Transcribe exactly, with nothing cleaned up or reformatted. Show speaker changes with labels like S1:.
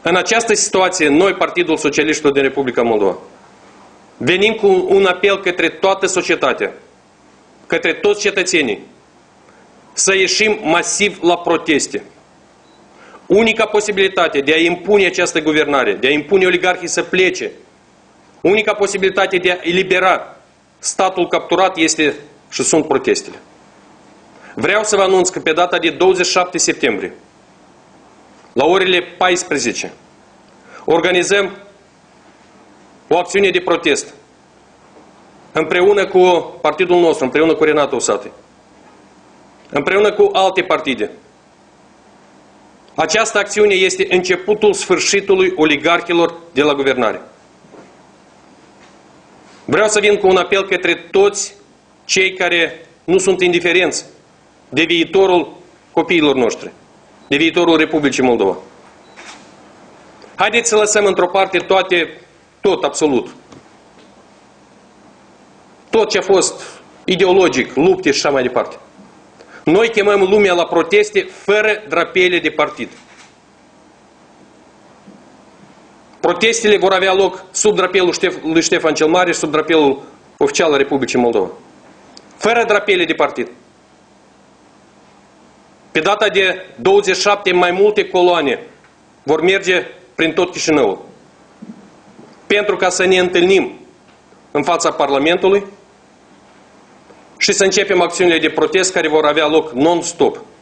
S1: În această situație, noi, Partidul Socialiștilor din Republica Moldova, venim cu un apel către toată societatea, către toți cetățenii, să ieșim masiv la proteste. Unica posibilitate de a impune această guvernare, de a impune oligarhii să plece, unica posibilitate de a elibera statul capturat este și sunt protestele. Vreau să vă anunț că pe data de douăzeci și șapte septembrie, la orele paisprezece, organizăm o acțiune de protest împreună cu partidul nostru, împreună cu Renato Usate, împreună cu alte partide. Această acțiune este începutul sfârșitului oligarhilor de la guvernare. Vreau să vin cu un apel către toți cei care nu sunt indiferenți de viitorul copiilor noștri, de viitorul Republicii Moldova. Haideți să lăsăm într-o parte toate, tot absolut, tot ce a fost ideologic, lupte și așa mai departe. Noi chemăm lumea la proteste fără drapele de partid. Protestele vor avea loc sub drapelul lui Ștefan cel Mare și sub drapelul oficial al Republicii Moldova. Fără drapele de partid. Pe data de douăzeci și șapte, mai multe coloane vor merge prin tot Chișinăul. Pentru ca să ne întâlnim în fața Parlamentului și să începem acțiunile de protest care vor avea loc non-stop.